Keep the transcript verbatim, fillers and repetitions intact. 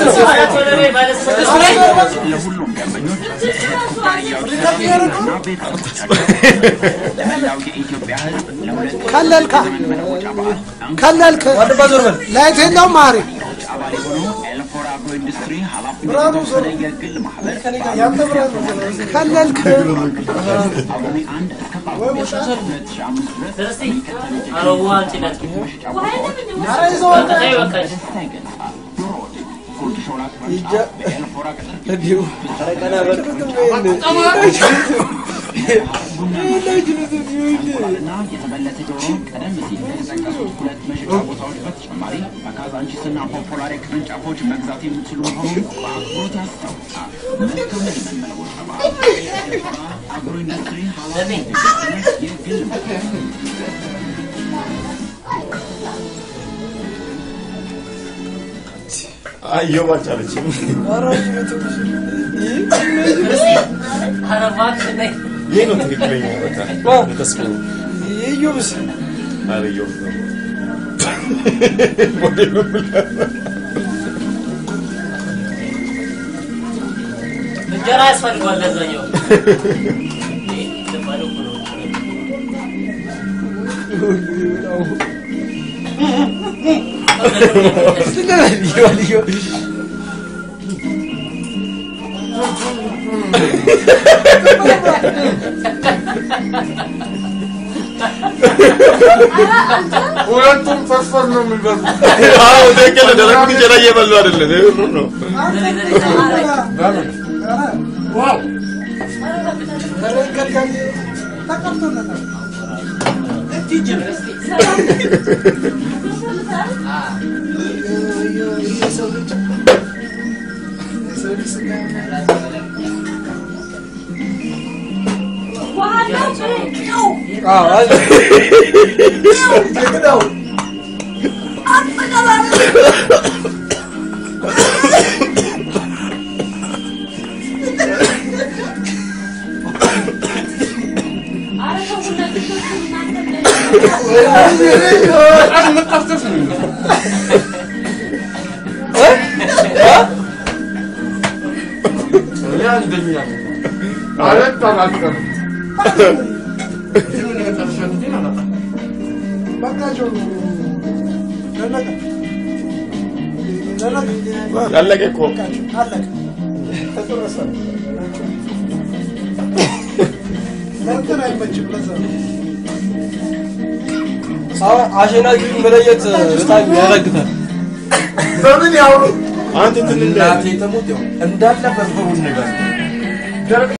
ለሁሉም ደንበኞች ከለልካ ከለልክ ላይቴንዳው ማሪ ኢንዱስትሪ ኃላፊነቱን ስለየግል ማህበር ከለልክ በካዛንቺስና ፖፑላር ቅርንጫፎች መግዛት የምትችሉ መሆኑን በአክብሮት ያስታውቃል። መልካም የመመለወጫ በዓል አግሮ ኢንዱስትሪ ኃላፊነት የግል አየው ባቻለች አራጅ ምትብሽ አረባክ ነይ ይሄ ነው ትክክለኛ በቃ ተስፋ ይዩብስ አረየው ሞዴሉ እንጀራ ያስፈልጋል ለዛኛው ለማለው ነው ልዩ ልዩ ሁለቱም ፈስፈስ ነው የሚበሉ አዎ ደከለ ደረቅ እንጀራ እየበሉ አይደለም ይሄ ነው ዋው ከለልከል ተቀምጦና ትጅብረስ አ የሰው ልጅ የሰው ልጅ አዎ አለ ነው አጥቃላለ ያለቀ እኮ አለቀ ተቆረሰ ለምን አይመችም ለዛ አዎ አሸና ግን መለየት በጣም ያረግታል በምን ያው አንተ እንትን እንዳለ ተሞት እንዳለ ፈርፈሩን ነገር